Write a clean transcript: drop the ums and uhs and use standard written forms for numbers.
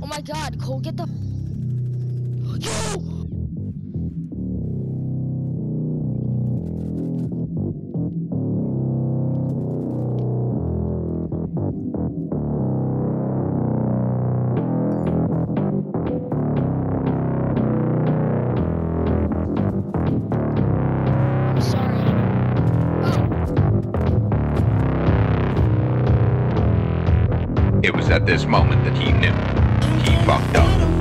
Oh my god, Cole, get the... Yo! I'm sorry. It was at this moment that he knew. He fucked up.